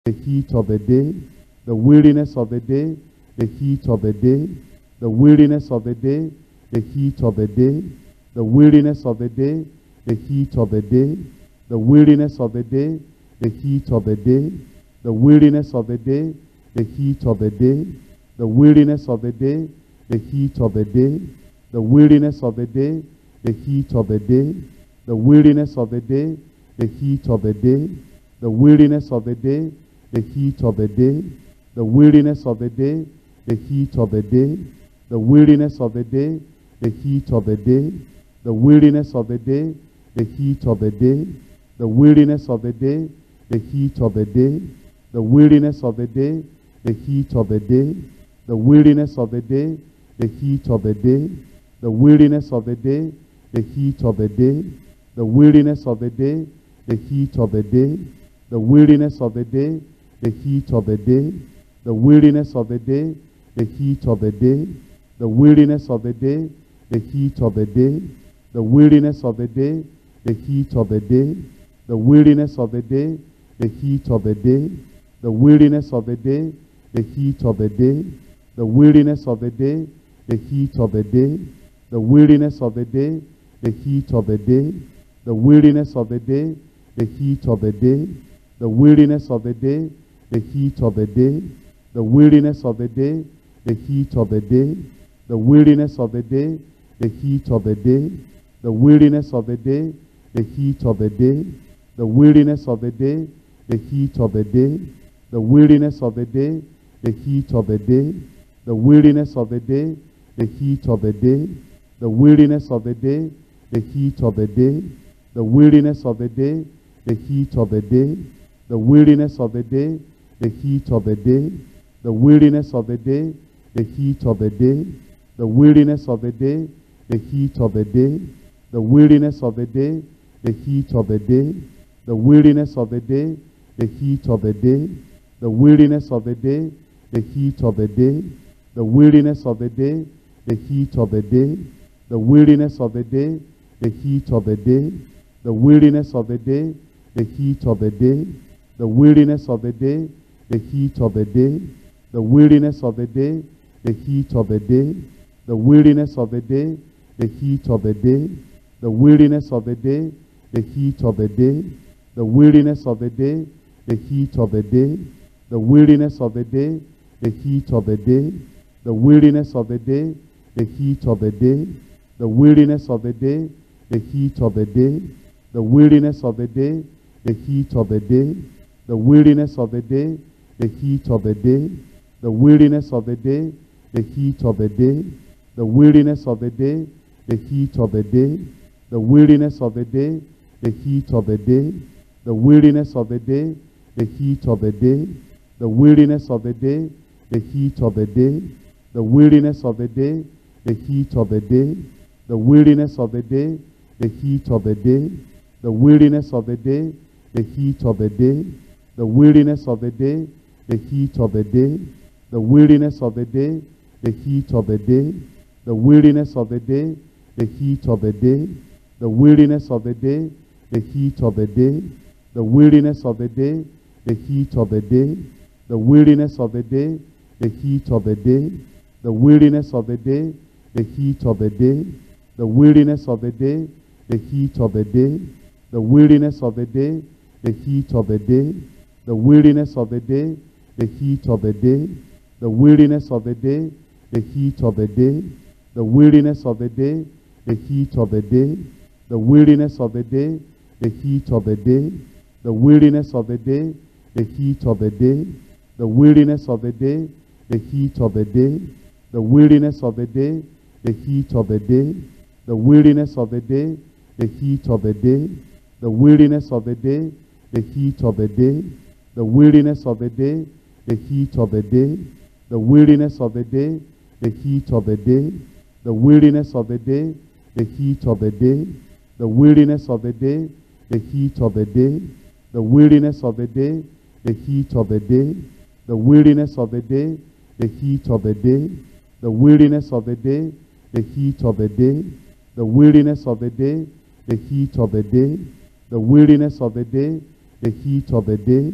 the heat of the day, the weariness of the day, the heat of the day, the weariness of the day, the heat of the day, the weariness of the day, the heat of the day, the weariness of the day, the heat of the day, the weariness of the day, the heat of the day, the weariness of the day, the heat of the day, the weariness of the day, the heat of the day, the weariness of the day, the heat of the day, the weariness of the day, the heat of the day, the weariness of the day, the heat of the day, the weariness of the day, the heat of the day, the weariness of the day, the heat of the day, the weariness of the day, the heat of the day, the weariness of the day, the heat of the day, the weariness of the day, the heat of the day, the weariness of the day, the heat of the day, the weariness of the day, the heat of the day, the weariness of the day, the heat of the day, the weariness of the day, the heat of the day, the weariness of the day, the heat of the day, the weariness of the day, the heat of the day, the weariness of the day, the heat of the day, the weariness of the day, the heat of the day, the weariness of the day, the heat of the day, the weariness of the day, the heat of the day, the weariness of the day, the heat of the day, the weariness of the day, the heat of the day, the weariness of the day, the heat of the day, the weariness of the day, the heat of the day, the weariness of the day, the heat of the day, the weariness of the day, the heat of the day, the weariness of the day, the heat of the day, the weariness of the day, the heat of the day, the weariness of the day, the heat of the day, the weariness of the day, the heat of the day, the weariness of the day, the heat of the day, the weariness of the day, the heat of the day, the weariness of the day, the heat of the day, the weariness of the day, the heat of the day, the weariness of the day, the heat of the day, the weariness of the day, the heat of the day, the weariness of the day, the heat of the day, the weariness of the day, the heat of the day, the weariness of the day, the heat of the day, the weariness of the day, the heat of the day, the weariness of the day, the heat of the day, the weariness of the day, the heat of the day, the weariness of the day, the heat of the day, the weariness of the day, the heat of the day, the weariness of the day, the heat of the day, the weariness of the day, the heat of the day, the weariness of the day, the heat of the day, the weariness of the day, the heat of the day, the weariness of the day, the heat of the day, the weariness of the day, the heat of the day, the weariness of the day, the heat of the day, the weariness of the day, the heat of the day, the weariness of the day, the heat of the day, the weariness of the day, the heat of the day, the weariness of the day, the heat of the day, the weariness of the day, the heat of the day, the weariness of the day, the heat of the day, the weariness of the day, the heat of the day, the weariness of the day, the heat of the day, the weariness of the day, the heat of the day, the weariness of the day, the heat of the day, the weariness of the day, the heat of the day, the weariness of the day, the heat of the day, the weariness of the day, the heat of the day, the weariness of the day, the heat of the day, the weariness of the day, the heat of the day, the weariness of the day, the heat of the day, the weariness of the day, the heat of the day, the weariness of the day, the heat of the day, the weariness of the day, the heat of the day, the weariness of the day, the heat of the day, the weariness of the day, the heat of the day, the weariness of the day, the heat of the day, the weariness of the day, the heat of the day, the weariness of the day, the heat of the day, the weariness of the day, the heat of the day, the weariness of the day, the heat of the day, the weariness of the day, the heat of the day, the weariness of the day, the heat of the day, the weariness of the day, the heat of the day, the weariness of the day, the heat of the day, the weariness of the day, the heat of the day, the weariness of the day, the heat of the day, the weariness of the day, the heat of the day,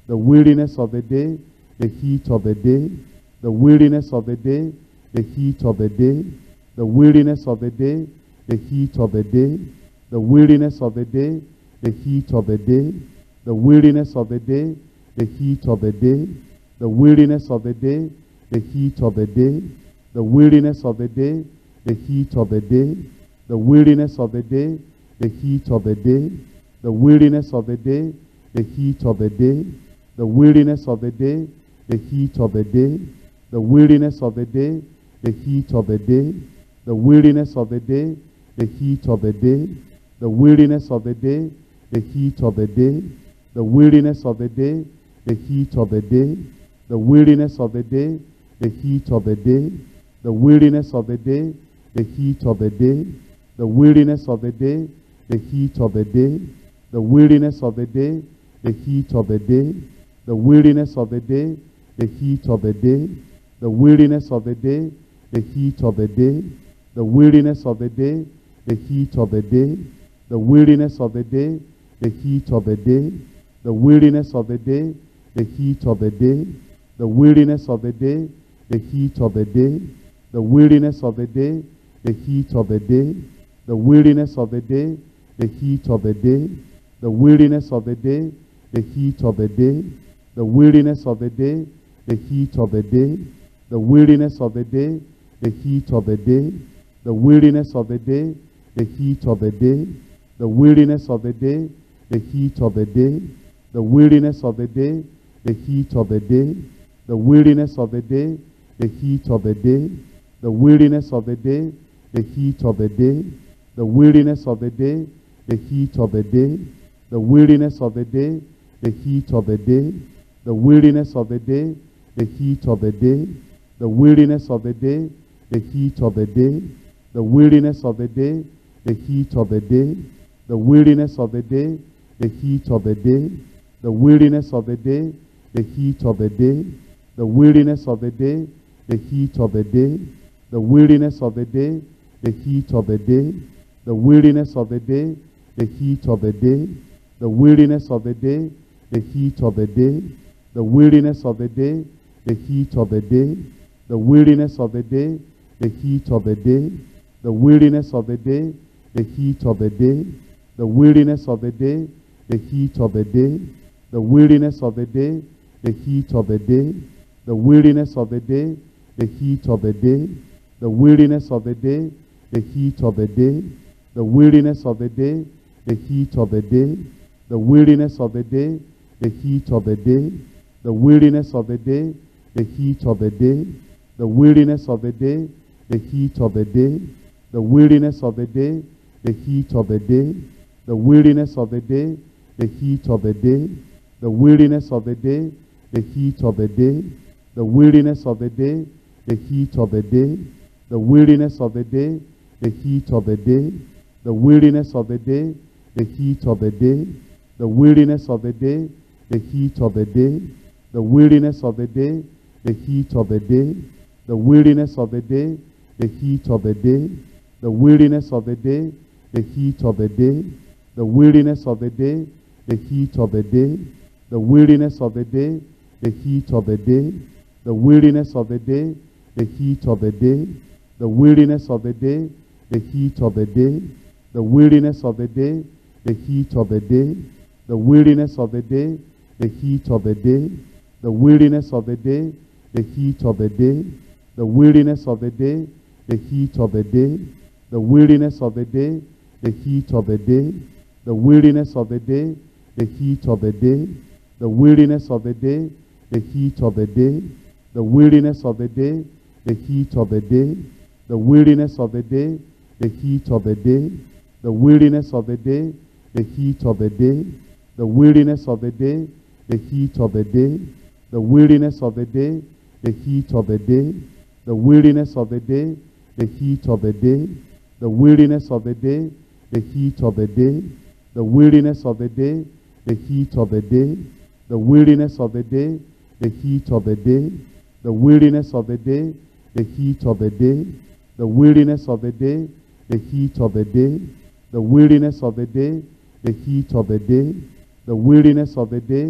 the weariness of the day, the heat of the day, the weariness of the day, the heat of the day, the weariness of the day, the heat of the day, the weariness of the day, the heat of the day, the weariness of the day, the heat of the day, the weariness of the day, the heat of the day, the weariness of the day, the heat of the day, the weariness of the day, the heat of the day, the weariness of the day, the heat of the day, the weariness of the day, the heat of the day, the weariness of the day, the heat of the day, the weariness of the day, the heat of the day, the weariness of the day, the heat of the day, the weariness of the day, the heat of the day, the weariness of the day, the heat of the day, the weariness of the day, the heat of the day, the weariness of the day, the heat of the day, the weariness of the day, the heat of the day, the weariness of the day, the heat of the day, the weariness of the day, the heat of the day, the weariness of the day, the heat of the day, the weariness of the day, the heat of the day, the weariness of the day, the heat of the day, the weariness of the day, the heat of the day, the weariness of the day, the heat of the day, the weariness of the day, the heat of the day, the weariness of the day, the heat of the day, the weariness of the day, the heat of the day, the weariness of the day, the heat of the day, the weariness of the day, the heat of the day, the weariness of the day, the heat of the day, the weariness of the day, the heat of the day, the weariness of the day, the heat of the day, the weariness of the day, the heat of the day, the weariness of the day, the heat of the day, the weariness of the day, the heat of the day, the weariness of the day, the heat of the day, the weariness of the day, the heat of the day, the weariness of the day, the heat of the day, the weariness of the day, the heat of the day, the weariness of the day, the heat of the day, the weariness of the day, the heat of the day, the weariness of the day, the heat of the day, the weariness of the day, the heat of the day, the weariness of the day, the heat of the day, the weariness of the day, the heat of the day, the weariness of the day, the heat of the day, the weariness of the day, the heat of the day, the weariness of the day, the heat of the day, the weariness of the day, the heat of the day, the weariness of the day, the heat of the day, the weariness of the day, the heat of the day, the weariness of the day, the heat of the day, the weariness of the day, the heat of the day, the weariness of the day, the heat of the day, the weariness of the day, the heat of the day, the weariness of the day, the heat of the day, the weariness of the day, the heat of the day, the weariness of the day, the heat of the day, the weariness of the day, the heat of the day, the weariness of the day, the heat of the day, the weariness of the day, the heat of the day, the weariness of the day, the heat of the day, the weariness of the day, the heat of the day, the weariness of the day, the heat of the day, the weariness of the day, the heat of the day, the weariness of the day, the heat of the day, the weariness of the day, the heat of the day, the weariness of the day, the heat of the day, the weariness of the day, the heat of the day, the weariness of the day, the heat of the day, the weariness of the day, the heat of the day, the weariness of the day, the heat of the day, the weariness of the day, the heat of the day, the weariness of the day, the heat of the day, the weariness of the day, the heat of the day, the weariness of the day, the heat of the day, the weariness of the day, the heat of the day, the weariness of the day, the heat of the day, the weariness of the day, the heat of the day, the weariness of the day, the heat of the day, the weariness of the day, the heat of the day, the weariness of the day, the heat of the day, the weariness of the day, the heat of the day, the weariness of the day, the heat of the day, the weariness of the day, the heat of the day, the weariness of the day, the heat of the day, the weariness of the day, the heat of the day, the weariness of the day, the heat of the day, the weariness of the day,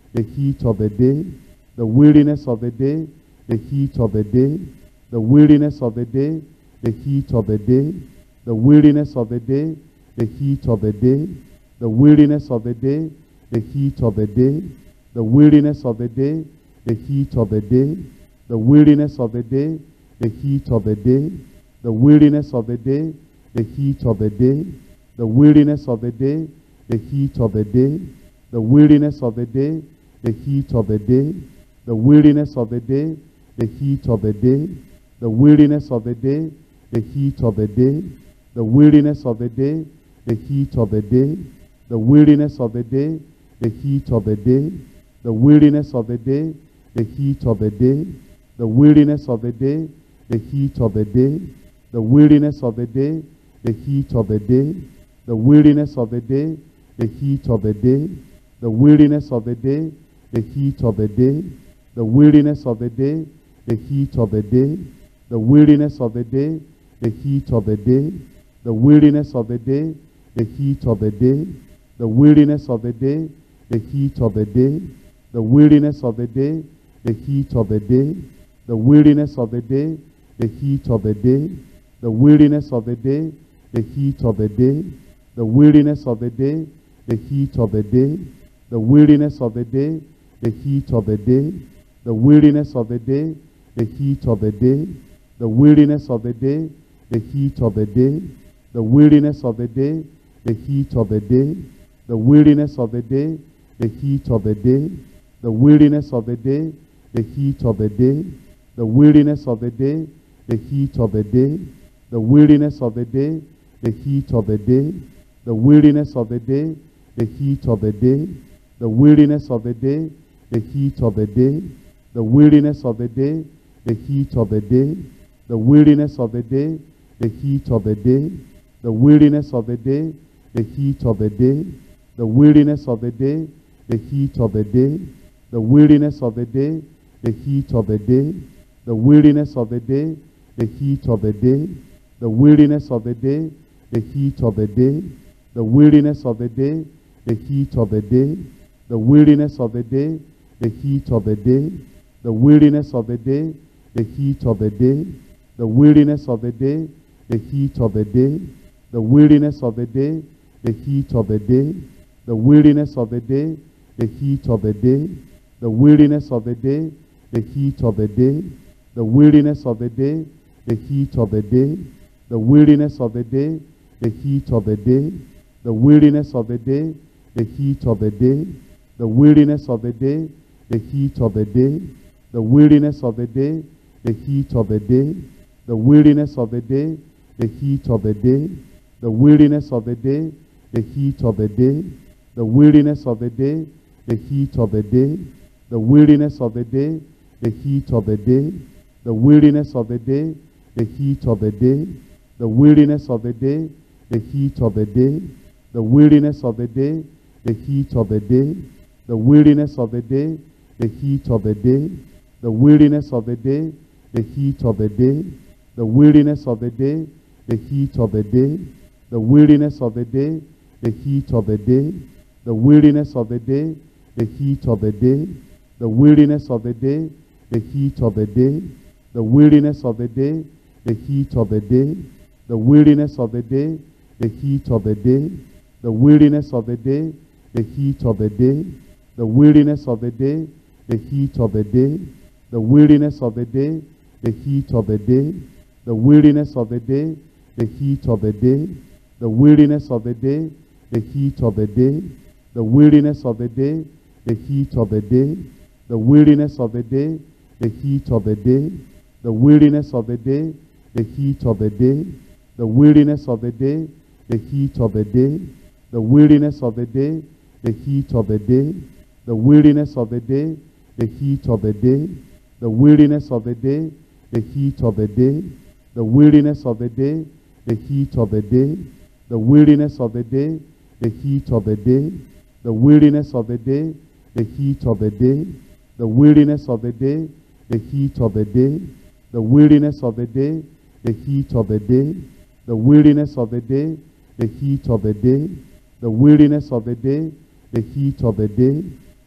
the heat of the day, the weariness of the day, the heat of the day, the weariness of the day, the heat of the day, the weariness of the day, the heat of the day, the weariness of the day, the heat of the day, the weariness of the day, the heat of the day, the weariness of the day, the heat of the day, the weariness of the day, the heat of the day, the weariness of the day, the heat of the day, the weariness of the day, the heat of the day, the weariness of the day, the heat of the day, the weariness of the day, the heat of the day, the weariness of the day, the heat of the day, the weariness of the day, the heat of the day, the weariness of the day, the heat of the day, the weariness of the day, the heat of the day, the weariness of the day, the heat of the day, the weariness of the day, the heat of the day, the weariness of the day, the heat of the day, the weariness of the day, the heat of the day, the weariness of the day, the heat of the day, the weariness of the day, the heat of the day, the weariness of the day, the heat of the day, the weariness of the day, the heat of the day, the weariness of the day, the heat of the day, the weariness of the day, the heat of the day, the weariness of the day, the heat of the day, the weariness of the day, the heat of the day, the weariness of the day, the heat of the day, the weariness of the day, the heat of the day, the weariness of the day, the heat of the day, the weariness of the day, the heat of the day, the weariness of the day, the heat of the day, the weariness of the day, the heat of the day, the weariness of the day, the heat of the day, the weariness of the day, the heat of the day, the weariness of the day, the heat of the day, the weariness of the day, the heat of the day, the weariness of the day, the heat of the day, the weariness of the day, the heat of the day, the weariness of the day, the heat of the day, the weariness of the day, the heat of the day, the weariness of the day, the heat of the day, the weariness of the day, the heat of the day, the weariness of the day, the heat of the day, the weariness of the day, the heat of the day, the weariness of the day, the heat of the day, the weariness of the day, the heat of the day, the weariness of the day, the heat of the day, the weariness of the day, the heat of the day, the weariness of the day, the heat of the day, the weariness of the day, the heat of the day, the weariness of the day, the heat of the day, the weariness of the day, the heat of the day, the weariness of the day, the heat of the day, the weariness of the day, the heat of the day, the weariness of the day, the heat of the day, the weariness of the day, the heat of the day, the weariness of the day, the heat of the day, the weariness of the day, the heat of the day, the weariness of the day, the heat of the day, the weariness of the day, the heat of the day, the weariness of the day, the heat of the day, the weariness of the day, the heat of the day, the weariness of the day, the heat of the day, the weariness of the day, the heat of the day, the weariness of the day, the heat of the day, the weariness of the day, the heat of the day, the weariness of the day, the heat of the day, the weariness of the day, the heat of the day, the weariness of the day, the heat of the day, the weariness of the day, the heat of the day, the weariness of the day, the heat of the day, the weariness of the day, the heat of the day, the weariness of the day, the heat of the day, the weariness of the day, the heat of the day, the weariness of the day, the heat of the day, the weariness of the day, the heat of the day, the weariness of the day, the heat of the day, the weariness of the day, the heat of the day, the weariness of the day, the heat of the day, the weariness of the day, the heat of the day, the weariness of the day, the heat of the day, the weariness of the day, the heat of the day, the weariness of the day, the heat of the day, the weariness of the day, the heat of the day, the weariness of the day, the heat of the day, the weariness of the day, the heat of the day, the weariness of the day, the heat of the day, the weariness of the day, the heat of the day,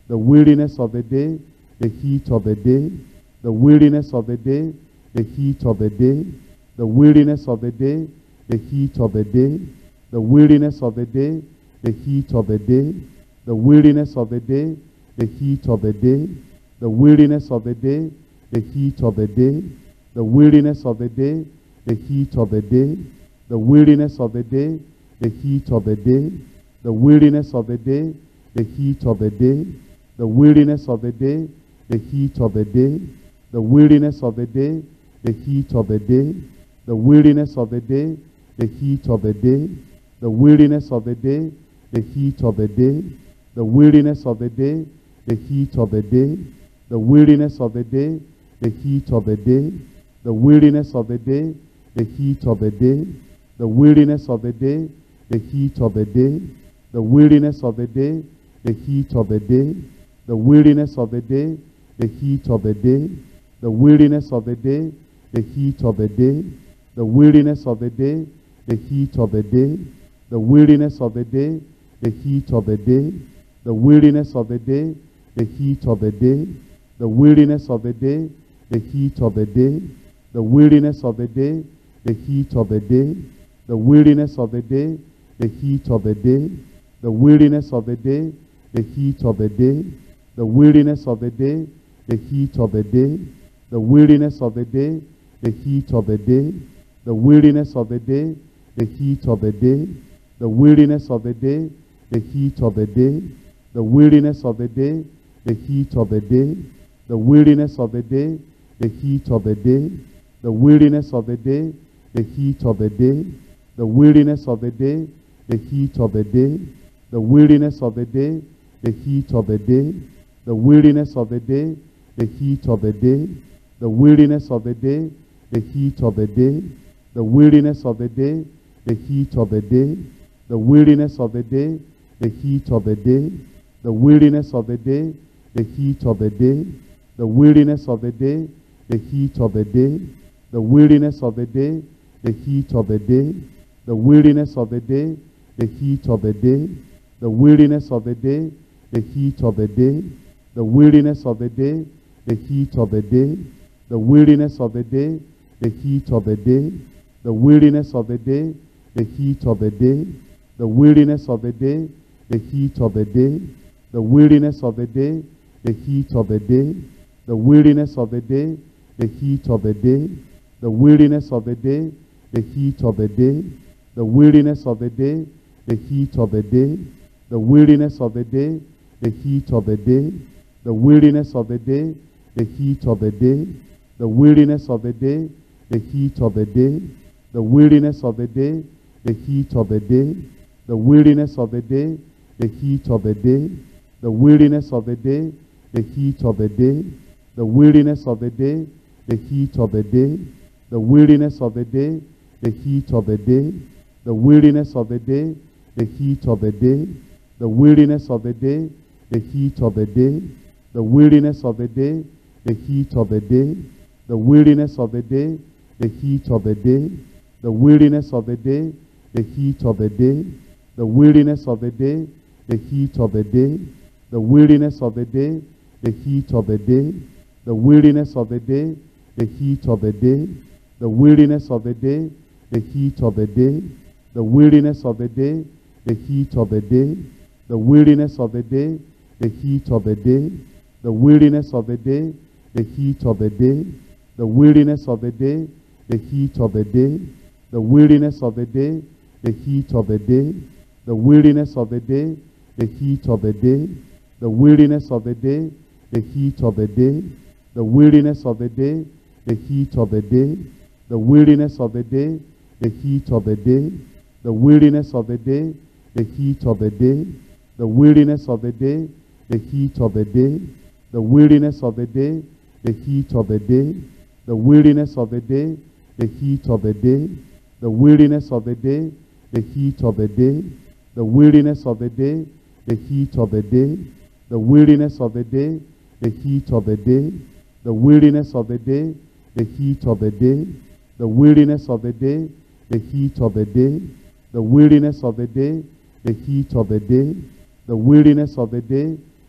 the weariness of the day, the heat of the day, the weariness of the day, the heat of the day, the weariness of the day, the heat of the day, the weariness of the day, the heat of the day, the weariness of the day, the heat of the day, the weariness of the day, the heat of the day, the weariness of the day, the heat of the day, the weariness of the day, the heat of the day, the weariness of the day, the heat of the day, the weariness of the day, the heat of the day, the weariness of the day, the heat of the day, the weariness of the day, the heat of the day, the weariness of the day, the heat of the day, the weariness of the day, the heat of the day, the weariness of the day, the heat of the day, the weariness of the day, the heat of the day, the weariness of the day, the heat of the day, the weariness of the day, the heat of the day, the weariness of the day, the heat of the day, the weariness of the day, the heat of the day, the weariness of the day, the heat of the day, the weariness of the day, the heat of the day, the weariness of the day, the heat of the day, the weariness of the day, the heat of the day, the weariness of the day, the heat of the day, the weariness of the day, the heat of the day, the weariness of the day, the heat of the day, the weariness of the day, the heat of the day, the weariness of the day, the heat of the day, the weariness of the day, the heat of the day, the weariness of the day, the heat of the day, the weariness of the day, the heat of the day, the weariness of the day, the heat of the day, the weariness of the day, the heat of the day, the weariness of the day, the heat of the day, the weariness of the day, the heat of the day, the weariness of the day, the heat of the day, the weariness of the day, the heat of the day, the weariness of the day, the heat of the day, the weariness of the day, the heat of the day, the weariness of the day, the heat of the day, the weariness of the day, the heat of the day, the weariness of the day, the heat of the day, the weariness of the day, the heat of the day, the weariness of the day, the heat of the day, the weariness of the day, the heat of the day, the weariness of the day, the heat of the day, the weariness of the day, the heat of the day, the weariness of the day, the heat of the day, the weariness of the day, the heat of the day, the weariness of the day, the heat of the day, the weariness of the day, the heat of the day, the weariness of the day, the heat of the day, the weariness of the day, the heat of the day, the weariness of the day, the heat of the day, the weariness of the day, the heat of the day, the weariness of the day, the heat of the day, the weariness of the day, the heat of the day, the weariness of the day, the heat of the day, the weariness of the day, the heat of the day, the weariness of the day, the heat of the day, the weariness of the day, the heat of the day, the weariness of the day, the heat of the day, the weariness of the day, the heat of the day, the weariness of the day, the heat of the day, the weariness of the day, the heat of the day, the weariness of the day, the heat of the day, the weariness of the day, the heat of the day, the weariness of the day, the heat of the day, the weariness of the day, the heat of the day, the weariness of the day, the heat of the day, the weariness of the day, the heat of the day, the weariness of the day, the heat of the day, the weariness of the day, the heat of the day, the weariness of the day, the heat of the day, the weariness of the day, the heat of the day, the weariness of the day, the heat of the day, the weariness of the day, the heat of the day, the weariness of the day, the heat of the day, the weariness of the day, the heat of the day, the weariness of the day, the heat of the day, the weariness of the day, the heat of the day, the weariness of the day, the heat of the day, the weariness of the day, the heat of the day, the weariness of the day, the heat of the day, the weariness of the day, the heat of the day, the weariness of the day, the heat of the day, the weariness of the day, the heat of the day, the weariness of the day, the heat of the day, the weariness of the day,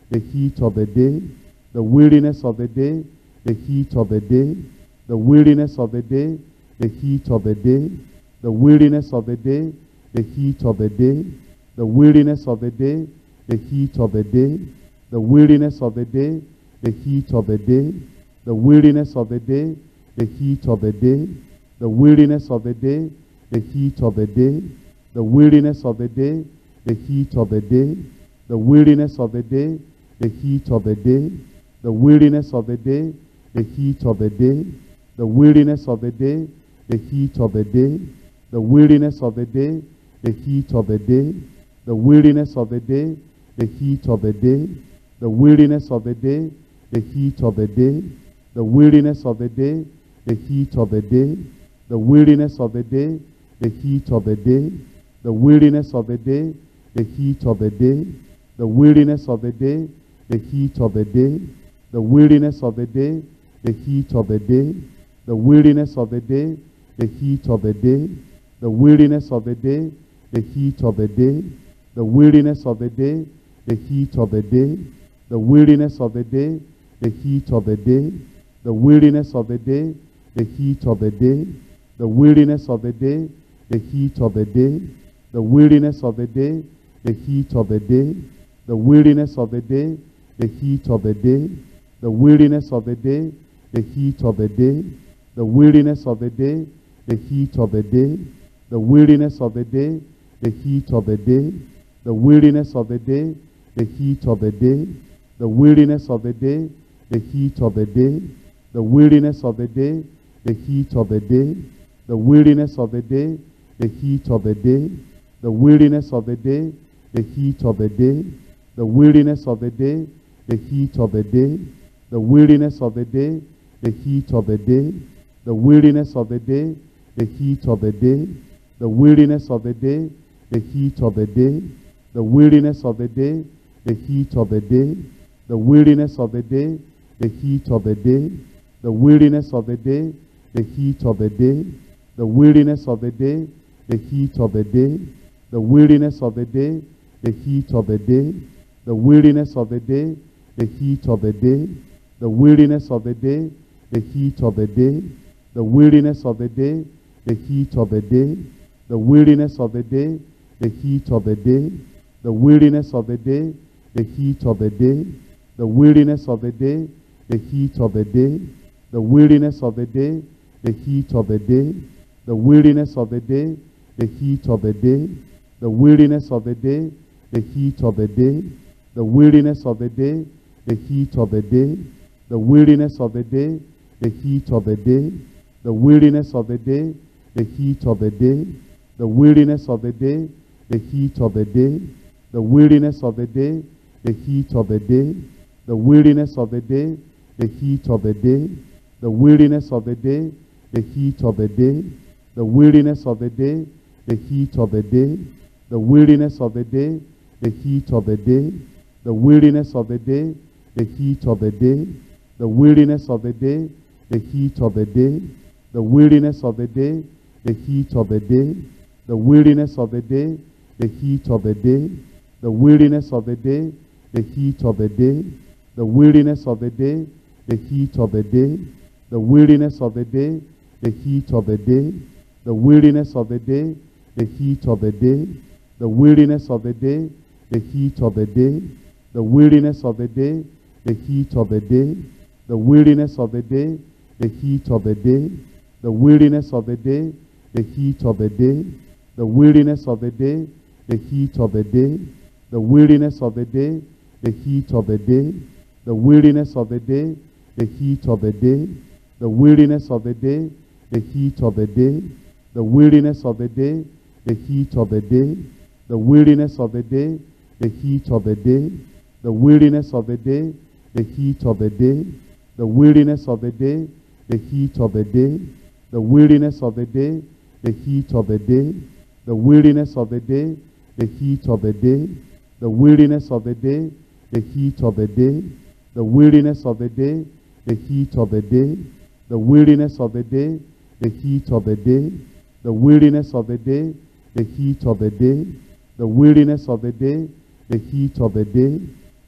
the heat of the day, the weariness of the day, the heat of the day, the weariness of the day, the heat of the day, the weariness of the day, the heat of the day, the weariness of the day, the heat of the day, the weariness of the day, the heat of the day, the weariness of the day, the heat of the day, the weariness of the day, the heat of the day, the weariness of the day, the heat of the day, the weariness of the day, the heat of the day, the weariness of the day, the heat of the day, the weariness of the day, the heat of the day, the weariness of the day, the heat of the day, the weariness of the day, the heat of the day, the weariness of the day, the heat of the day, the weariness of the day, the heat of the day, the weariness of the day, the heat of the day, the weariness of the day, the heat of the day, the weariness of the day, the heat of the day, the weariness of the day, the heat of the day, the weariness of the day, the heat of the day, the weariness of the day, the heat of the day, the weariness of the day, the heat of the day, the weariness of the day, the heat of the day, the weariness of the day, the heat of the day, the weariness of the day, the heat of the day, the weariness of the day, the heat of the day, the weariness of the day, the heat of the day, the weariness of the day, the heat of the day, the weariness of the day, the heat of the day, the weariness of the day, the heat of the day, the weariness of the day, the heat of the day, the weariness of the day, the heat of the day, the weariness of the day, the heat of the day, the weariness of the day, the heat of the day, the weariness of the day, the heat of the day, the weariness of the day, the heat of the day, the weariness of the day, the heat of the day, the weariness of the day, the heat of the day, the weariness of the day, the heat of the day, the weariness of the day, the heat of the day, the weariness of the day, the heat of the day, the weariness of the day, the heat of the day, the weariness of the day, the heat of the day, the weariness of the day, the heat of the day, the weariness of the day, the heat of the day, the weariness of the day, the heat of the day, the weariness of the day, the heat of the day, the weariness of the day, the heat of the day, the weariness of the day, the heat of the day, the weariness of the day, the heat of the day, the weariness of the day, the heat of the day, the weariness of the day, the heat of the day, the weariness of the day, the heat of the day, the weariness of the day, the heat of the day, the weariness of the day, the heat of the day, the weariness of the day, the heat of the day, the weariness of the day, the heat of the day, the weariness of the day, the heat of the day, the weariness of the day, the heat of the day, the weariness of the day, the heat of the day, the weariness of the day, the heat of the day, the weariness of the day, the heat of the day, the weariness of the day, the heat of the day, the weariness of the day, the heat of the day, the weariness of the day, the heat of the day, the weariness of the day, the heat of the day, the weariness of the day, the heat of the day, the weariness of the day, the heat of the day, the weariness of the day, the heat of the day, the weariness of the day, the heat of the day, the weariness of the day, the heat of the day, the weariness of the day, the heat of the day, the weariness of the day, the heat of the day, the weariness of the day, the heat of the day, the weariness of the day, the heat of the day, the weariness of the day, the heat of the day, the weariness of the day, the heat of the day, the weariness of the day, the heat of the day, the weariness of the day, the heat of the day, the weariness of the day, the heat of the day, the weariness of the day, the heat of the day, the weariness of the day, the heat of the day, the weariness of the day, the heat of the day, the weariness of the day, the heat of the day, the weariness of the day, the heat of the day, the weariness of the day, the heat of the day, the weariness of the day, the heat of the day, the weariness of the day, the heat of the day, the weariness of the day, the heat of the day,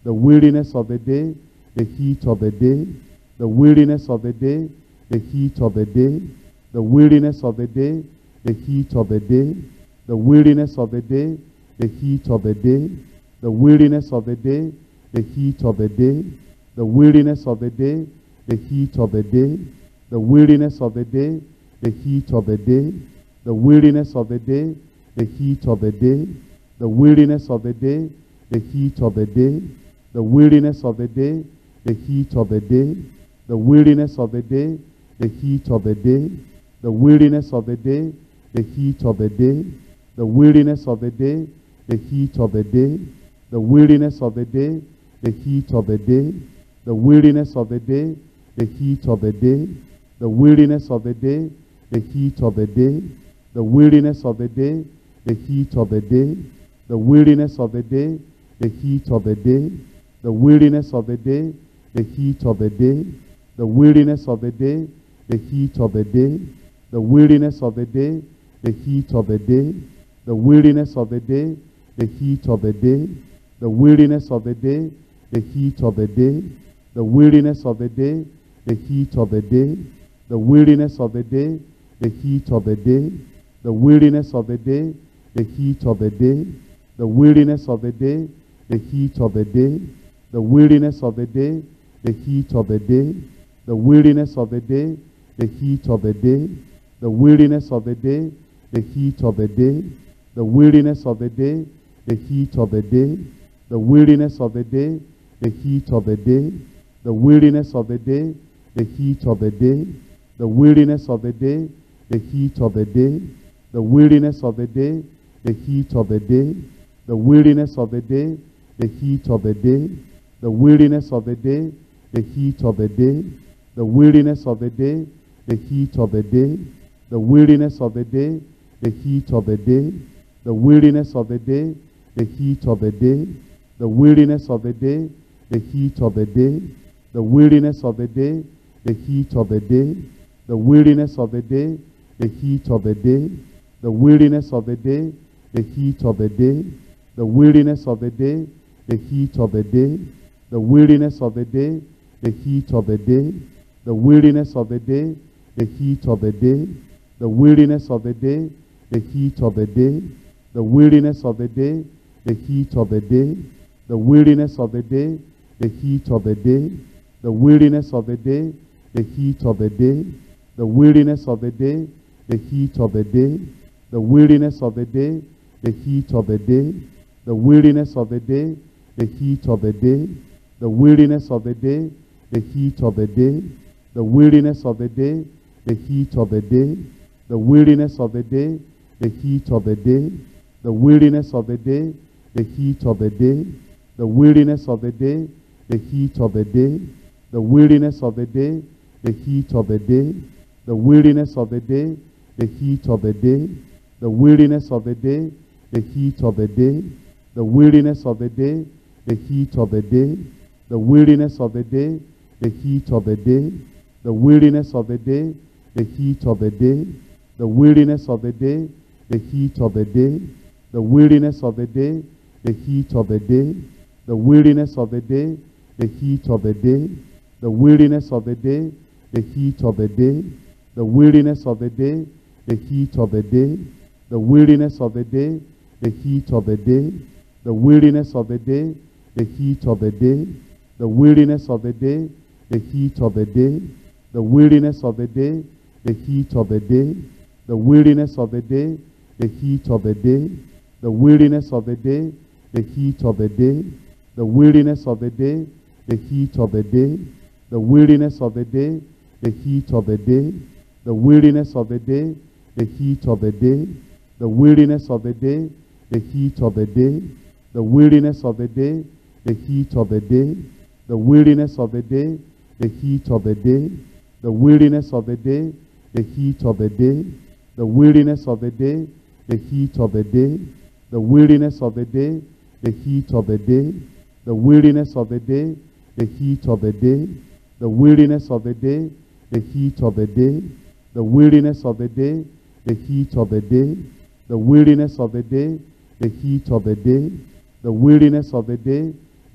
the weariness of the day, the heat of the day, the weariness of the day, the heat of the day, the weariness of the day, the heat of the day, the weariness of the day, the heat of the day, the weariness of the day, the heat of the day, the weariness of the day, the heat of the day, the weariness of the day, the heat of the day, the weariness of the day, the heat of the day, the weariness of the day, the heat of the day, the weariness of the day, the heat of the day, the weariness of the day, the heat of the day, the weariness of the day, the heat of the day, the weariness of the day, the heat of the day, the weariness of the day, the heat of the day, the weariness of the day, the heat of the day, the weariness of the day, the heat of the day, the weariness of the day, the heat of the day, the weariness of the day, the heat of the day, the weariness of the day, the heat of the day, the weariness of the day, the heat of the day, the weariness of the day, the heat of the day, the weariness of the day, the heat of the day, the weariness of the day, the heat of the day, the weariness of the day, the heat of the day, the weariness of the day, the heat of the day, the weariness of the day, the heat of the day, the weariness of the day, the heat of the day, the weariness of the day, the heat of the day, the weariness of the day, the heat of the day, the weariness of the day, the heat of the day, the weariness of the day, the heat of the day, the weariness of the day, the heat of the day, the weariness of the day, the heat of the day, the weariness of the day, the heat of the day, the weariness of the day, the heat of the day, the weariness of the day, the heat of the day, the weariness of the day, the heat of the day, the weariness of the day, the heat of the day, the weariness of the day, the heat of the day, the weariness of the day, the heat of the day, the weariness of the day, the heat of the day, the weariness of the day, the heat of the day, the weariness of the day, the heat of the day, the weariness of the day, the heat of the day, the weariness of the day, the heat of the day, the weariness of the day, the heat of the day, the weariness of the day, the heat of the day, the weariness of the day, the heat of the day, the weariness of the day, the heat of the day, the weariness of the day, the heat of the day, the weariness of the day, the heat of the day, the weariness of the day, the heat of the day, the weariness of the day, the heat of the day, the weariness of the day, the heat of the day, the weariness of the day, the heat of the day, the weariness of the day, the heat of the day, the weariness of the day, the heat of the day, the weariness of the day, the heat of the day, the weariness of the day, the heat of the day, the weariness of the day, the heat of the day, the weariness of the day, the heat of the day, the weariness of the day, the heat of the day, the weariness of the day, the heat of the day, the weariness of the day, the heat of the day, the weariness of the day, the heat of the day, the weariness of the day, the heat of the day, the weariness of the day, the heat of the day, the weariness of the day, the heat of the day, the weariness of the day, the heat of the day, the weariness of the day, the heat of the day, the weariness of the day, the heat of the day, the weariness of the day, the heat of the day, the weariness of the day, the heat of the day, the weariness of the day, the heat of the day, the weariness of the day, the heat of the day, the weariness of the day, the heat of the day, the weariness of the day, the heat of the day, the weariness of the day, the heat of the day, the weariness of the day, the heat of the day, the weariness of the day, the heat of the day, the weariness of the day, the heat of the day, the weariness of the day, the heat of the day, the weariness of the day, the heat of the day, the weariness of the day, the heat of the day, the weariness of the day, the heat of the day, the weariness of the day, the heat of the day, the weariness of the day, the heat of the day, the weariness of the day, the heat of the day, the weariness of the day, the heat of the day, the weariness of the day,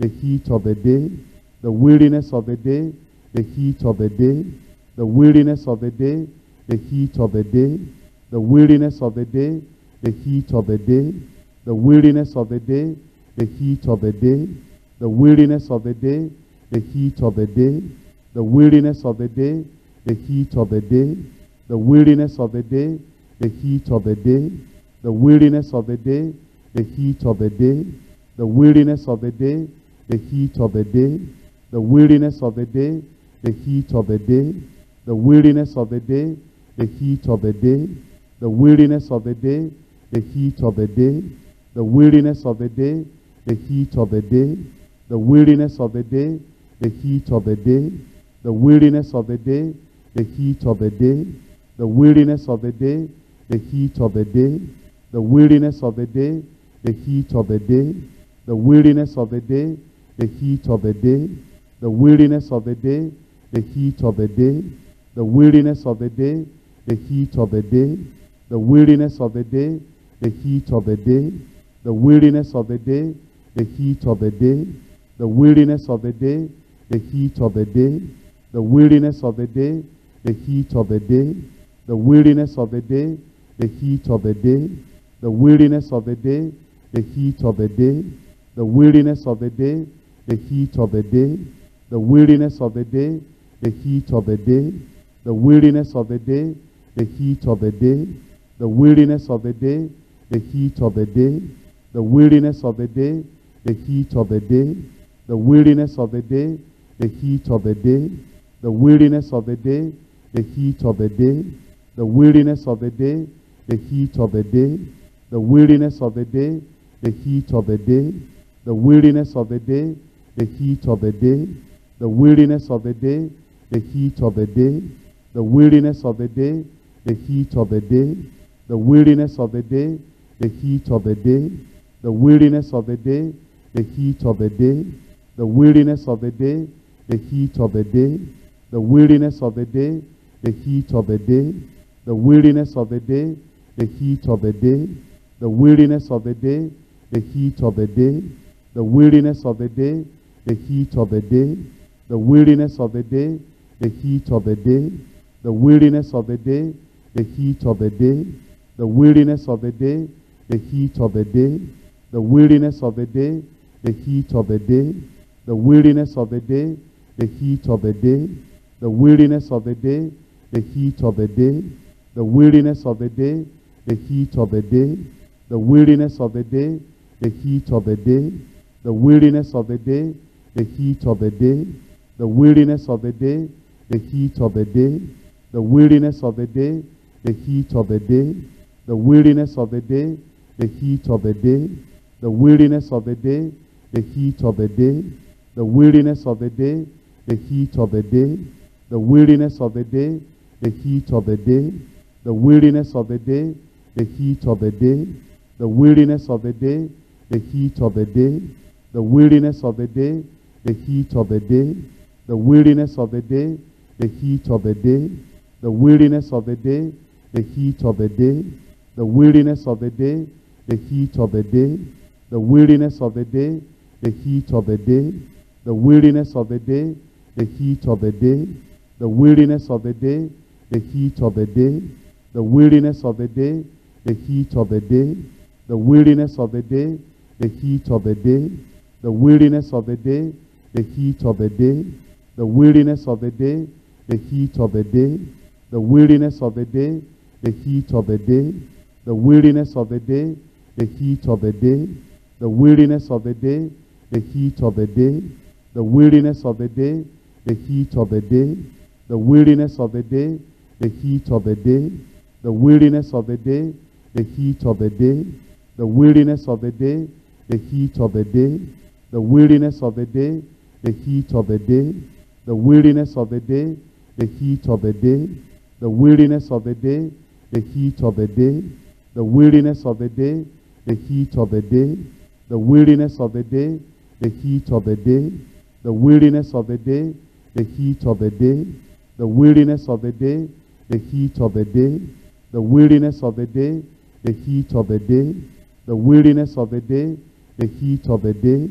the heat of the day, the weariness of the day, the heat of the day, the weariness of the day, the heat of the day, the weariness of the day, the heat of the day, the weariness of the day, the heat of the day, the weariness of the day, the heat of the day, the weariness of the day, the heat of the day, the weariness of the day, the heat of the day, the weariness of the day, the heat of the day, the weariness of the day, the heat of the day, the weariness of the day, the heat of the day, the weariness of the day, the heat of the day, the weariness of the day, the heat of the day, the weariness of the day, the heat of the day, the weariness of the day, the heat of the day, the weariness of the day, the heat of the day, the weariness of the day, the heat of the day, the weariness of the day, the heat of the day, the weariness of the day, the heat of the day, the weariness of the day, the heat of the day, the weariness of the day, the heat of the day, the weariness of the day, the heat of the day, the weariness of the day, the heat of the day, the weariness of the day, the heat of the day, the weariness of the day, the heat of the day, the weariness of the day, the heat of the day, the weariness of the day, the heat of the day, the weariness of the day, the heat of the day, the weariness of the day, the heat of the day, the weariness of the day, the heat of the day, the weariness of the day, the heat of the day, the weariness of the day, the heat of the day, the weariness of the day, the heat of the day, the weariness of the day, the heat of the day, the weariness of the day, the heat of the day, the weariness of the day, the heat of the day, the weariness of the day, the heat of the day, the weariness of the day, the heat of the day, the weariness of the day, the heat of the day, the weariness of the day, the heat of the day, the weariness of the day, the heat of the day, the weariness of the day, the heat of the day, the weariness of the day, the heat of the day, the weariness of the day, the heat of the day, the weariness of the day, the heat of the day, the weariness of the day, the heat of the day, the weariness of the day, the heat of the day, the weariness of the day, the heat of the day, the weariness of the day, the heat of the day, the weariness of the day, the heat of the day, the weariness of the day, the heat of the day, the weariness of the day, the heat of the day, the weariness of the day, the heat of the day, the weariness of the day, the heat of the day, the weariness of the day, the heat of the day, the weariness of the day, the heat of the day, the weariness of the day, the heat of the day, the weariness of the day, the heat of the day, the weariness of the day, the heat of the day, the weariness of the day, the heat of the day, the weariness of the day, the heat of the day, the weariness of the day, the heat of the day, the weariness of the day, the heat of the day, the weariness of the day, the heat of the day, the weariness of the day, the heat of the day, the weariness of the day, the heat of the day, the weariness of the day, the heat of the day, the weariness of the day, the heat of the day, the weariness of the day, the heat of the day, the weariness of the day, the heat of the day, the weariness of the day, the heat of the day, the weariness of the day, the heat of the day, the weariness of the day, the heat of the day, the weariness of the day, the heat of the day, the weariness of the day, the heat of the day, the weariness of the day, the heat of the day, the weariness of the day, the heat of the day, the weariness of the day, the heat of the day, the weariness of the day, the heat of the day, the weariness of the day, the heat of the day, the weariness of the day, the heat of the day, the weariness of the day, the heat of the day, the weariness of the day, the heat of the day, the weariness of the day, the heat of the day, the weariness of the day, the heat of the day, the weariness of the day, the heat of the day, the weariness of the day, the heat of the day, the weariness of the day, the heat of the day, the weariness of the day, the heat of the day, the weariness of the day, the heat of the day,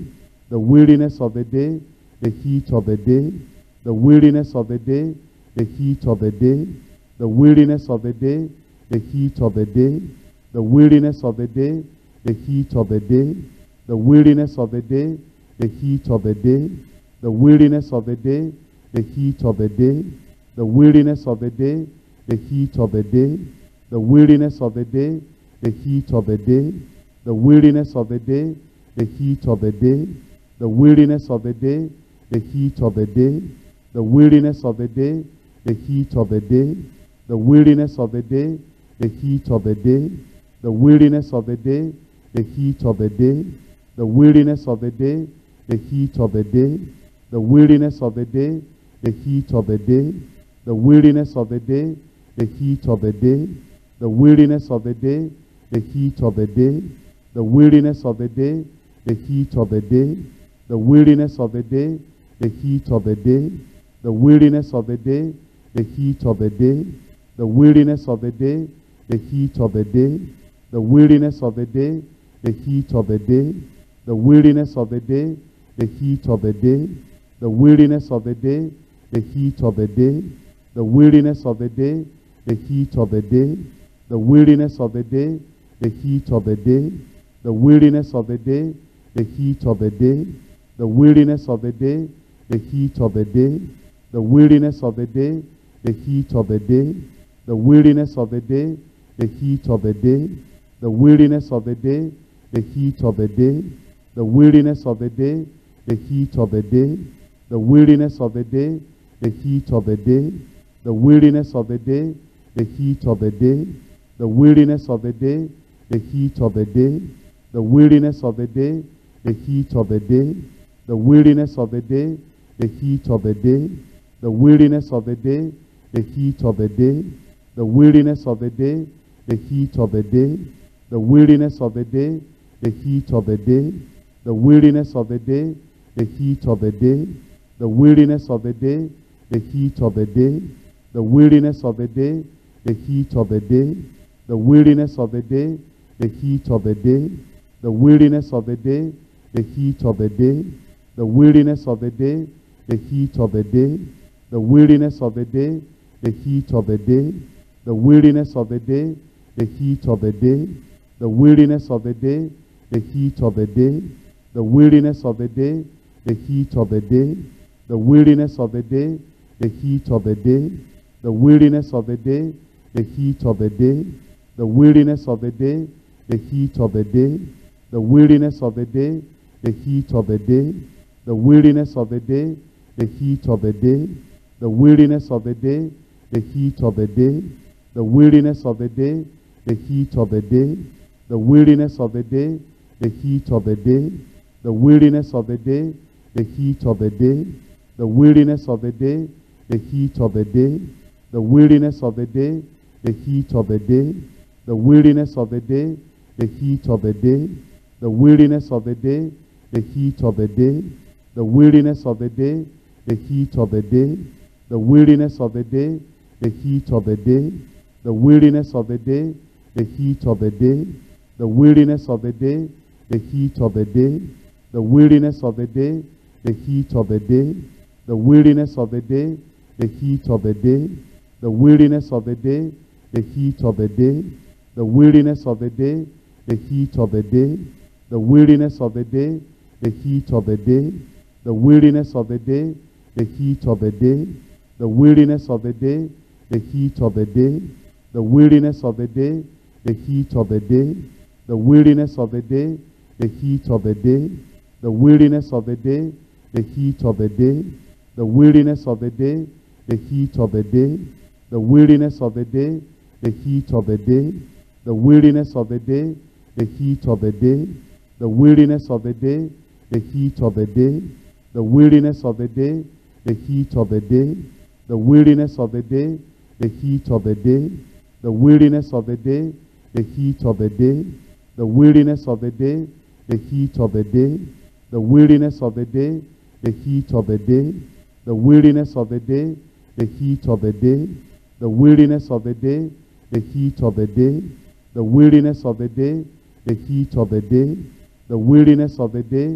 the weariness of the day, the heat of the day, the weariness of the day, the heat of the day, the weariness of the day, the heat of the day, the weariness of the day, the heat of the day, the weariness of the day, the heat of the day, the weariness of the day, the heat of the day, the weariness of the day, the heat of the day, the weariness of the day, the heat of the day, the weariness of the day, the heat of the day, the weariness of the day, the heat of the day, the weariness of the day, the heat of the day, the weariness of the day, the heat of the day, the weariness of the day, the heat of the day, the weariness of the day, the heat of the day, the weariness of the day, the heat of the day, the weariness of the day, the heat of the day, the weariness of the day, the heat of the day, the weariness of the day, the heat of the day, the weariness of the day, the heat of the day, the weariness of the day, the heat of the day, the weariness of the day, the heat of the day, the weariness of the day, the heat of the day, the weariness of the day, the heat of the day, the weariness of the day, the heat of the day, the weariness of the day, the heat of the day, the weariness of the day, the heat of the day, the weariness of the day, the heat of the day, the weariness of the day, the heat of the day, the weariness of the day, the heat of the day, the weariness of the day, the heat of the day, the weariness of the day, the heat of the day, the weariness of the day, the heat of the day, the weariness of the day, the heat of the day, the weariness of the day, the heat of the day, the weariness of the day, the heat of the day, the weariness of the day, the heat of the day, the weariness of the day, the heat of the day, the weariness of the day, the heat of the day, the weariness of the day, the heat of the day, the weariness of the day, the heat of the day, the weariness of the day, the heat of the day, the weariness of the day, the heat of the day, the weariness of the day, the heat of the day, the weariness of the day, the heat of the day, the weariness of the day, the heat of the day, the weariness of the day, the heat of the day, the weariness of the day, the heat of the day, the weariness of the day, the heat of the day, the weariness of the day, the heat of the day, the weariness of the day, the heat of the day, the weariness of the day, the heat of the day, the weariness of the day, the heat of the day, the weariness of the day, the heat of the day, the weariness of the day, the heat of the day, the weariness of the day, the heat of the day, the weariness of the day, the heat of the day, the weariness of the day, the heat of the day, the weariness of the day, the heat of the day, the weariness of the day, the heat of the day, the weariness of the day, the heat of the day, the weariness of the day, the heat of the day, the weariness of the day, the heat of the day, the weariness of the day, the heat of the day, the weariness of the day, the heat of the day, the weariness of the day, the heat of the day, the weariness of the day, the heat of the day, the weariness of the day, the heat of the day, the weariness of the day, the heat of the day, the weariness of the day, the heat of the day, the weariness of the day, the heat of the day, the weariness of the day, the heat of the day, the weariness of the day, the heat of the day, the weariness of the day, the heat of the day, the weariness of the day, the heat of the day, the weariness of the day, the heat of the day, the weariness of the day, the heat of the day, the weariness of the day, the heat of the day, the weariness of the day, the heat of the day, the weariness of the day, the heat of the day, the weariness of the day, the heat of the day, the weariness of the day, the heat of the day, the weariness of the day, the heat of the day, the weariness of the day, the heat of the day, the weariness of the day, the heat of the day, the weariness of the day, the heat of the day, the weariness of the day, the heat of the day, the weariness of the day, the heat of the day, the weariness of the day, the heat of the day, the weariness of the day, the heat of the day, the weariness of the day,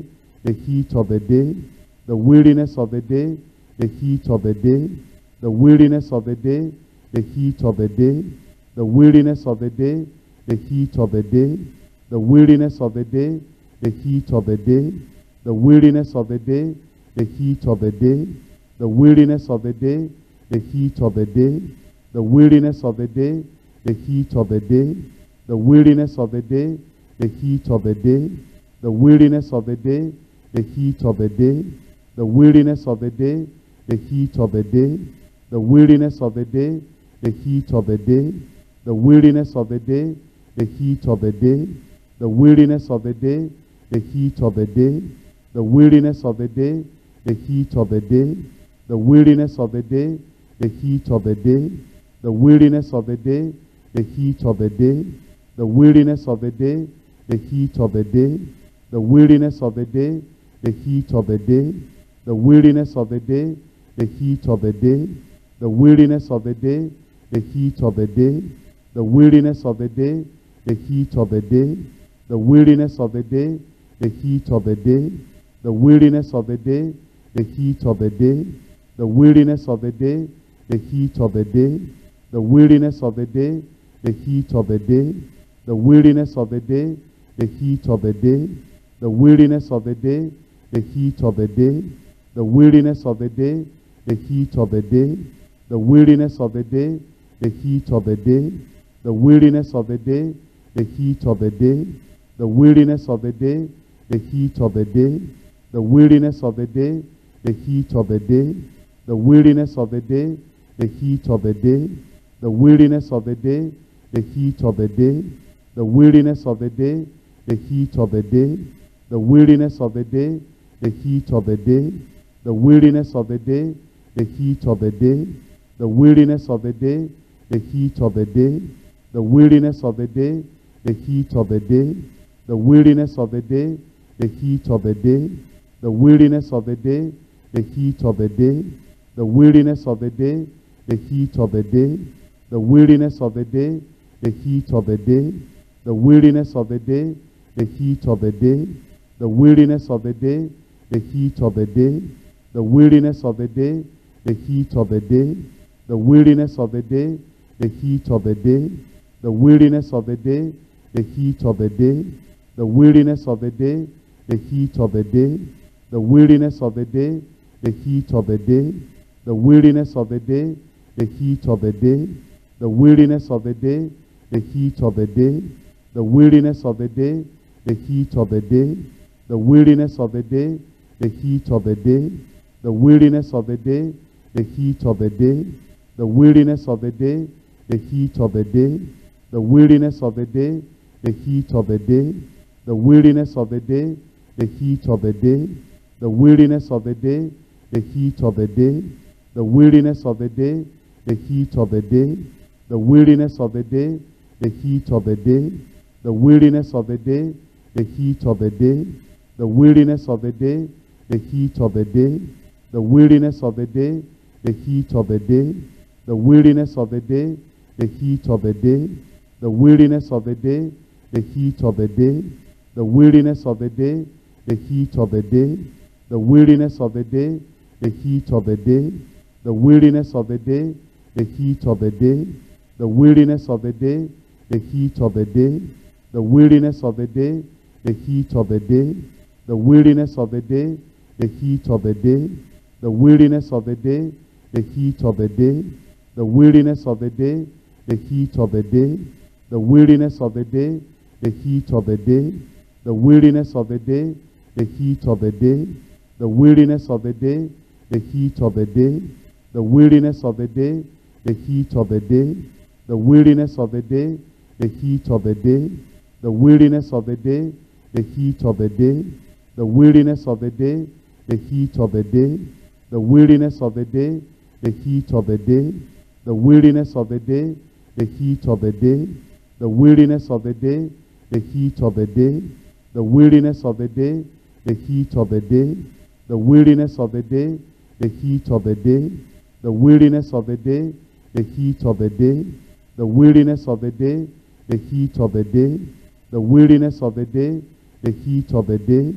the heat of the day, the weariness of the day, the heat of the day, the weariness of the day, the heat of the day, the weariness of the day, the heat of the day, the weariness of the day, the heat of the day, the weariness of the day, the heat of the day, the weariness of the day, the heat of the day, the weariness of the day, the heat of the day, the weariness of the day, the heat of the day, the weariness of the day, the heat of the day, the weariness of the day, the heat of the day, the weariness of the day, the heat of the day, the weariness of the day, the heat of the day, the weariness of the day, the heat of the day, the weariness of the day, the heat of the day, the weariness of the day, the heat of the day, the weariness of the day, the heat of the day, the weariness of the day, the heat of the day, the weariness of the day, the heat of the day, the weariness of the day, the heat of the day, the weariness of the day, the heat of the day, the weariness of the day, the heat of the day, the weariness of the day, the heat of the day, the weariness of the day, the heat of the day, the weariness of the day, the heat of the day, the weariness of the day, the heat of the day, the weariness of the day, the heat of the day, the weariness of the day, the heat of the day, the weariness of the day, the heat of the day, the weariness of the day, the heat of the day, the weariness of the day, the heat of the day, the weariness of the day, the heat of the day, the weariness of the day, the heat of the day, the weariness of the day, the heat of the day, the weariness of the day, the heat of the day, the weariness of the day, the heat of the day, the weariness of the day, the heat of the day, the weariness of the day, the heat of the day, the weariness of the day, the heat of the day, the weariness of the day, the heat of the day, the weariness of the day, the heat of the day, the weariness of the day, the heat of the day, the weariness of the day, the heat of the day, the weariness of the day, the heat of the day, the weariness of the day, the heat of the day, the weariness of the day, the heat of the day, the weariness of the day, the heat of the day, the weariness of the day, the heat of the day, the weariness of the day, the heat of the day, the weariness of the day, the heat of the day, the weariness of the day, the heat of the day, the weariness of the day, the heat of the day, the weariness of the day, the heat of the day, the weariness of the day, the heat of the day, the weariness of the day, the heat of the day, the weariness of the day, the heat of the day, the weariness of the day, the heat of the day, the weariness of the day, the heat of the day, the weariness of the day, the heat of the day, the weariness of the day, the heat of the day, the weariness of the day, the heat of the day, the weariness of the day, the heat of the day, the weariness of the day, the heat of the day, the weariness of the day, the heat of the day, the weariness of the day, the heat of the day, the weariness of the day, the heat of the day, the weariness of the day, the heat of the day, the weariness of the day, the heat of the day, the weariness of the day, the heat of the day, the weariness of the day, the heat of the day, the weariness of the day, the heat of the day, the weariness of the day, the heat of the day, the weariness of the day, the heat of the day, the weariness of the day, the heat of the day, the weariness of the day, the heat of the day, the weariness of the day, the heat of the day, the weariness of the day, the heat of the day, the weariness of the day, the heat of the day, the weariness of the day, the heat of the day, the weariness of the day, the heat of the day, the weariness of the day, the heat of the day, the weariness of the day, the heat of the day, the weariness of the day, the heat of the day, the weariness of the day, the heat of the day, the weariness of the day, the heat of the day, the weariness of the day, the heat of the day, the weariness of the day, the heat of the day, the weariness of the day, the heat of the day, the weariness of the day, the heat of the day, the weariness of the day, the heat of the day,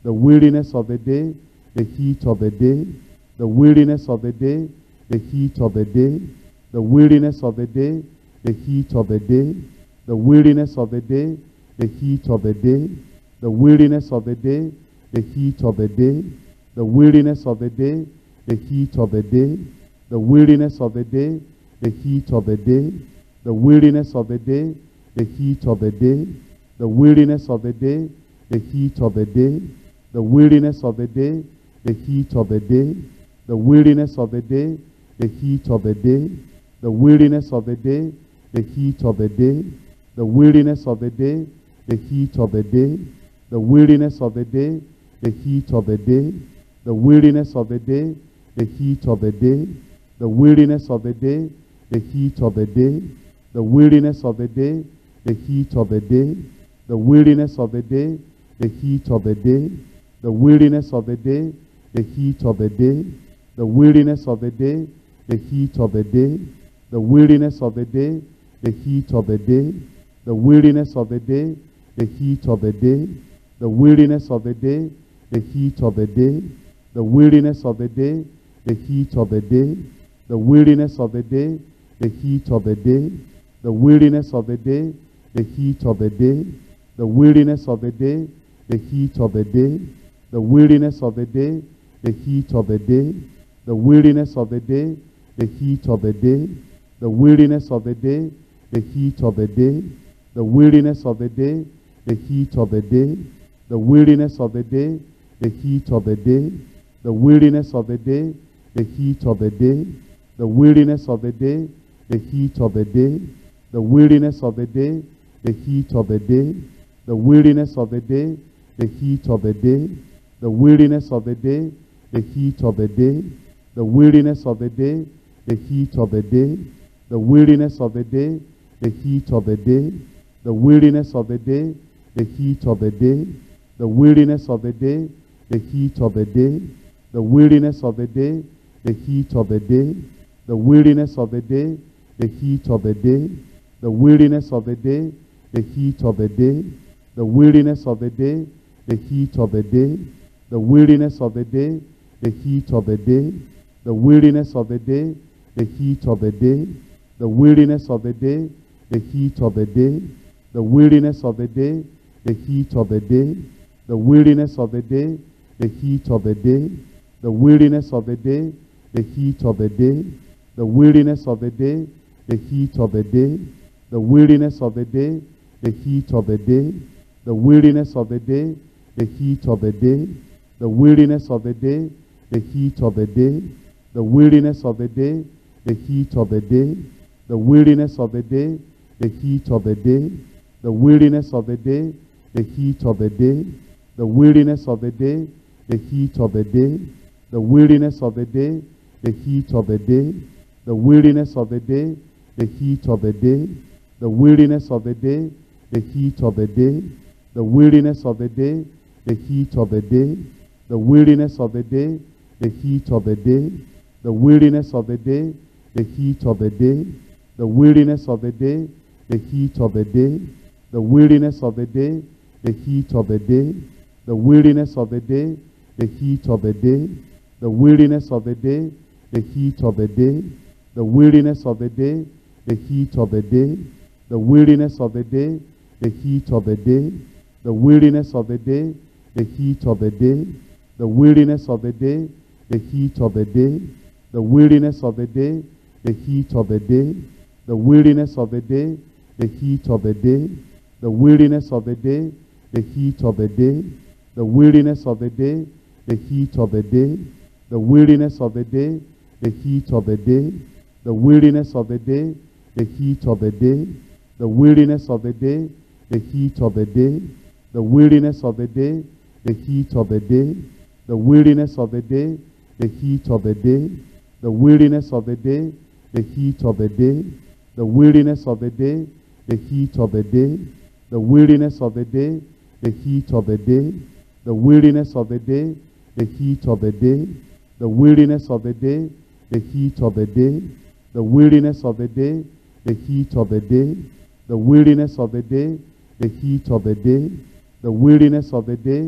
the weariness of the day, the heat of the day, the weariness of the day, the heat of the day, the weariness of the day, the heat of the day, the weariness of the day, the heat of the day, the weariness of the day, the heat of the day, the weariness of the day, the heat of the day, the weariness of the day, the heat of the day, the weariness of the day, the heat of the day, the weariness of the day, the heat of the day, the weariness of the day, the heat of the day, the weariness of the day, the heat of the day, the weariness of the day, the heat of the day, the weariness of the day, the heat of the day, the weariness of the day, the heat of the day, the weariness of the day, the heat of the day, the weariness of the day, the heat of the day, the weariness of the day, the heat of the day, the weariness of the day, the heat of the day, the weariness of the day, the heat of the day, the weariness of the day, the heat of the day, the weariness of the day, the heat of the day, the weariness of the day, the heat of the day, the weariness of the day, the heat of the day, the weariness of the day, the heat of the day, the weariness of the day, the heat of the day, the weariness of the day, the heat of the day, the weariness of the day, the heat of the day, the weariness of the day, the heat of the day, the weariness of the day, the heat of the day, the weariness of the day, the heat of the day, the weariness of the day, the heat of the day, the weariness of the day, the heat of the day, the weariness of the day, the heat of the day, the weariness of the day, the heat of the day, the weariness of the day, the heat of the day, the weariness of the day, the heat of the day, the weariness of the day, the heat of the day, the weariness of the day, the heat of the day, the weariness of the day, the heat of the day, the weariness of the day, the heat of the day, the weariness of the day, the heat of the day, the weariness of the day, the heat of the day, the weariness of the day, the heat of the day, the weariness of the day, the heat of the day, the weariness of the day, the heat of the day, the weariness of the day, the heat of the day, the weariness of the day, the heat of the day, the weariness of the day, the heat of the day, the weariness of the day, the heat of the day, the weariness of the day, the heat of the day, the weariness of the day, the heat of the day, the weariness of the day, the heat of the day, the weariness of the day, the heat of the day, the weariness of the day, the heat of the day, the weariness of the day, the heat of the day, the weariness of the day, the heat of the day, the weariness of the day, the heat of the day, the weariness of the day, the heat of the day, the weariness of the day, the heat of the day, the weariness of the day, the heat of the day, the weariness of the day, the heat of the day, the weariness of the day, the heat of the day, the weariness of the day, the heat of the day, the weariness of the day, the heat of the day, the weariness of the day, the heat of the day, the weariness of the day, the heat of the day, the weariness of the day, the heat of the day, the weariness of the day, the heat of the day, the weariness of the day, the heat of the day, the weariness of the day, the heat of the day, the weariness of the day, the heat of the day, the weariness of the day, the heat of the day, the weariness of the day, the heat of the day, the weariness of the day, the heat of the day, the weariness of the day, the heat of the day, the weariness of the day, the heat of the day, the weariness of the day, the heat of the day, the weariness of the day, the heat of the day, the weariness of the day, the heat of the day, the weariness of the day, the heat of the day, the weariness of the day, the heat of the day, the weariness of the day, the heat of the day, the weariness of the day, the heat of the day, the weariness of the day, the heat of the day, the weariness of the day, the heat of the day, the weariness of the day, the heat of the day, the weariness of the day, the heat of the day, the weariness of the day, the heat of the day, the weariness of the day, the heat of the day, the weariness of the day,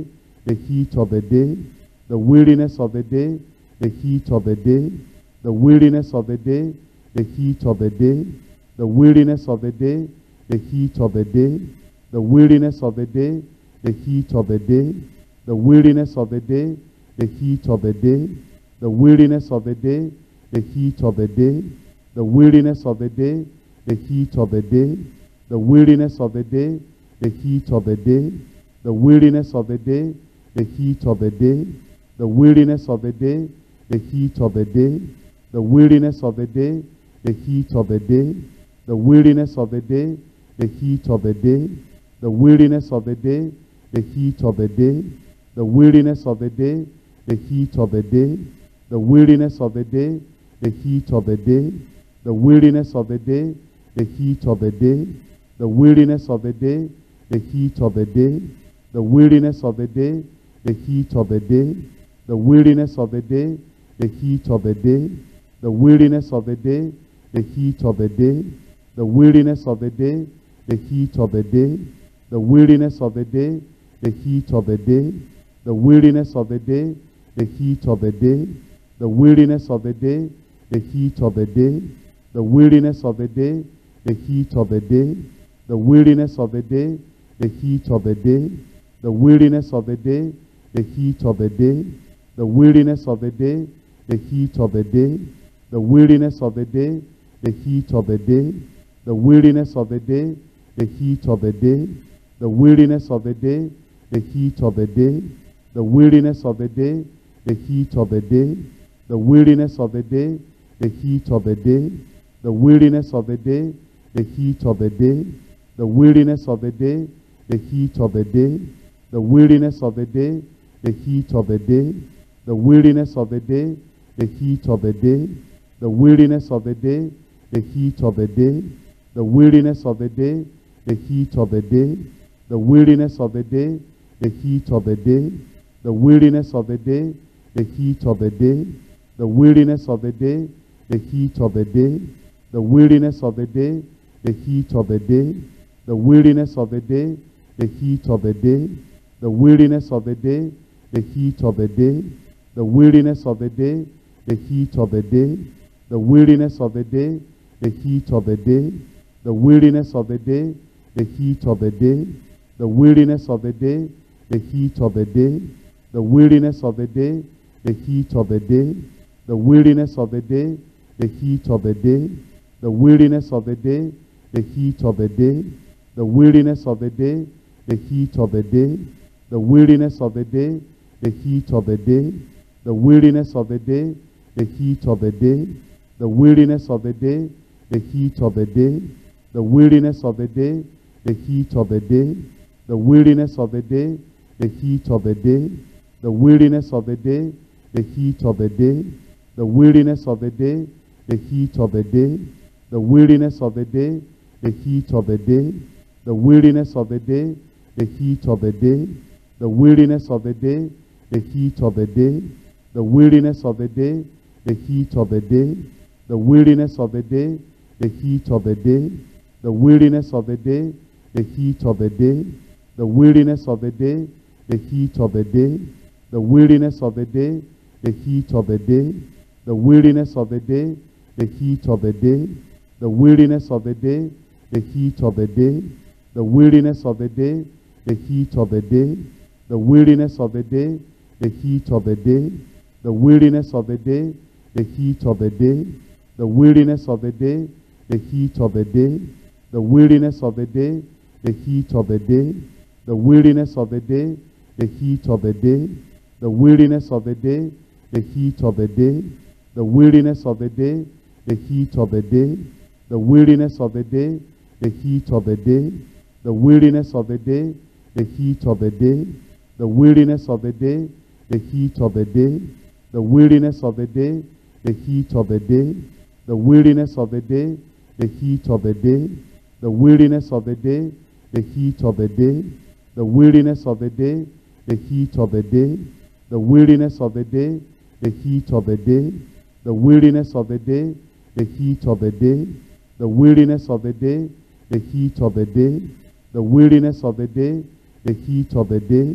the heat of the day, the weariness of the day, the heat of the day, the weariness of the day, the heat of the day, the weariness of the day, the heat of the day, the weariness of the day, the heat of the day, the weariness of the day, the heat of the day, the weariness of the day, the heat of the day, the weariness of the day, the heat of the day, the weariness of the day, the heat of the day, the weariness of the day, the heat of the day, the weariness of the day, the heat of the day, the weariness of the day, the heat of the day, the weariness of the day, the heat of the day, the weariness of the day, the heat of the day, the weariness of the day, the heat of the day, the weariness of the day, the heat of the day, the weariness of the day, the heat of the day, the weariness of the day, the heat of the day, the weariness of the day, the heat of the day, the weariness of the day, the heat of the day, the weariness of the day, the heat of the day, the weariness of the day, the heat of the day, the weariness of the day, the heat of the day, the weariness of the day, the heat of the day, the weariness of the day, the heat of the day, the weariness of the day, the heat of the day, the weariness of the day, the heat of the day, the weariness of the day, the heat of the day, the weariness of the day, the heat of the day, the weariness of the day, the heat of the day, the weariness of the day, the heat of the day, the weariness of the day, the heat of the day, the weariness of the day, the heat of the day, the weariness of the day, the heat of the day, the weariness of the day, the heat of the day, the weariness of the day, the heat of the day, the weariness of the day, the heat of the day, the weariness of the day, the heat of the day, the weariness of the day, the heat of the day, the weariness of the day, the heat of the day, the weariness of the day, the heat of the day, the weariness of the day, the heat of the day, the weariness of the day, the heat of the day, the weariness of the day, the heat of the day, the weariness of the day, the heat of the day, the weariness of the day, the heat of the day, the weariness of the day, the heat of the day, the weariness of the day, the heat of the day, the weariness of the day, the heat of the day, the weariness of the day, the heat of the day, the weariness of the day, the heat of the day, the weariness of the day, the heat of the day, the weariness of the day, the heat of the day, the weariness of the day, the heat of the day, the weariness of the day, the heat of the day, the weariness of the day, the heat of the day, the weariness of the day, the heat of the day, the weariness of the day, the heat of the day, the weariness of the day, the heat of the day, the weariness of the day, the heat of the day, the weariness of the day, the heat of the day, the weariness of the day, the heat of the day, the weariness of the day, the heat of the day, the weariness of the day, the heat of the day, the weariness of the day, the heat of the day, the weariness of the day, the heat of the day, the weariness of the day, the heat of the day, the weariness of the day, the heat of the day, the weariness of the day, the heat of the day, the weariness of the day, the heat of the day, the weariness of the day, the heat of the day, the weariness of the day, the heat of the day, the weariness of the day, the heat of the day, the weariness of the day, the heat of the day, the weariness of the day, the heat of the day, the weariness of the day, the heat of the day, the weariness of the day, the heat of the day, the weariness of the day, the heat of the day, the weariness of the day, the heat of the day, the weariness of the day, the heat of the day, the weariness of the day, the heat of the day, the weariness of the day, the heat of the day, the weariness of the day, the heat of the day, the weariness of the day, the heat of the day, the weariness of the day, the heat of the day, the weariness of the day, the heat of the day, the weariness of the day, the heat of the day, the weariness of the day, the heat of the day, the weariness of the day, the heat of the day, the weariness of the day, the heat of the day,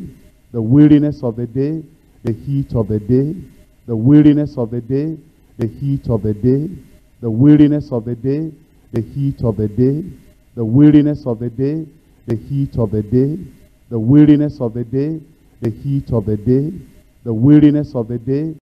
the weariness of the day, the heat of the day, the weariness of the day, the heat of the day, the weariness of the day, the heat of the day, the weariness of the day, the heat of the day, the weariness of the day, the heat of the day, the weariness of the day,